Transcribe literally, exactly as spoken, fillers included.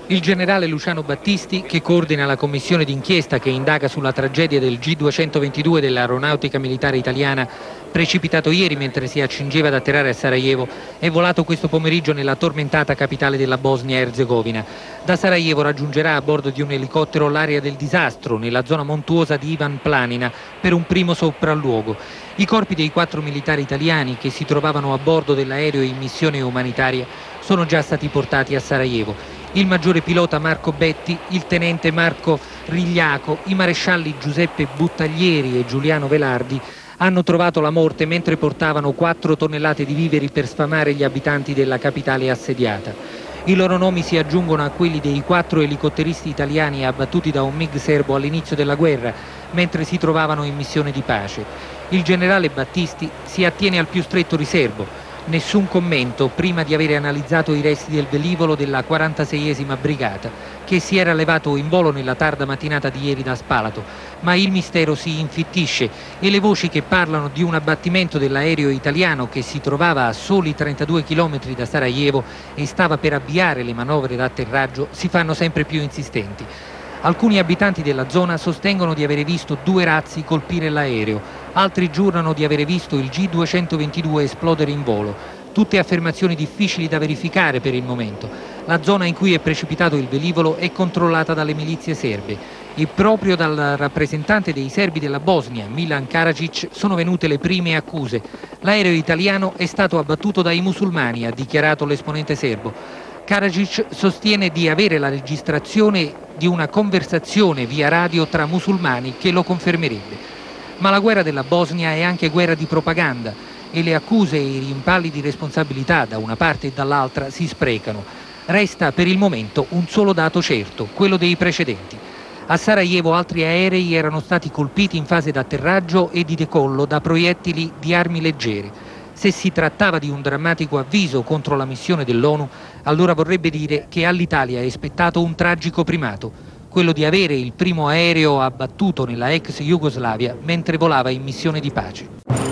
Il generale Luciano Battisti, che coordina la commissione d'inchiesta che indaga sulla tragedia del G duecentoventidue dell'Aeronautica Militare Italiana, precipitato ieri mentre si accingeva ad atterrare a Sarajevo, è volato questo pomeriggio nella tormentata capitale della Bosnia-Erzegovina. Da Sarajevo raggiungerà a bordo di un elicottero l'area del disastro, nella zona montuosa di Ivan Planina, per un primo sopralluogo. I corpi dei quattro militari italiani che si trovavano a bordo dell'aereo in missione umanitaria sono già stati portati a Sarajevo. Il maggiore pilota Marco Betti, il tenente Marco Rigliaco, i marescialli Giuseppe Buttaglieri e Giuliano Velardi hanno trovato la morte mentre portavano quattro tonnellate di viveri per sfamare gli abitanti della capitale assediata. I loro nomi si aggiungono a quelli dei quattro elicotteristi italiani abbattuti da un MiG serbo all'inizio della guerra, mentre si trovavano in missione di pace. Il generale Battisti si attiene al più stretto riservo. Nessun commento prima di avere analizzato i resti del velivolo della quarantaseiesima brigata, che si era levato in volo nella tarda mattinata di ieri da Spalato, ma il mistero si infittisce e le voci che parlano di un abbattimento dell'aereo italiano che si trovava a soli trentadue chilometri da Sarajevo e stava per avviare le manovre d'atterraggio si fanno sempre più insistenti. Alcuni abitanti della zona sostengono di avere visto due razzi colpire l'aereo, altri giurano di avere visto il G duecentoventidue esplodere in volo. Tutte affermazioni difficili da verificare per il momento. La zona in cui è precipitato il velivolo è controllata dalle milizie serbe e proprio dal rappresentante dei serbi della Bosnia, Milan Karadzic, sono venute le prime accuse. L'aereo italiano è stato abbattuto dai musulmani, ha dichiarato l'esponente serbo. Karadzic sostiene di avere la registrazione di una conversazione via radio tra musulmani che lo confermerebbe. Ma la guerra della Bosnia è anche guerra di propaganda e le accuse e i rimpalli di responsabilità da una parte e dall'altra si sprecano. Resta per il momento un solo dato certo, quello dei precedenti. A Sarajevo altri aerei erano stati colpiti in fase d'atterraggio e di decollo da proiettili di armi leggere. Se si trattava di un drammatico avviso contro la missione dell'ONU, allora vorrebbe dire che all'Italia è spettato un tragico primato, quello di avere il primo aereo abbattuto nella ex Jugoslavia mentre volava in missione di pace.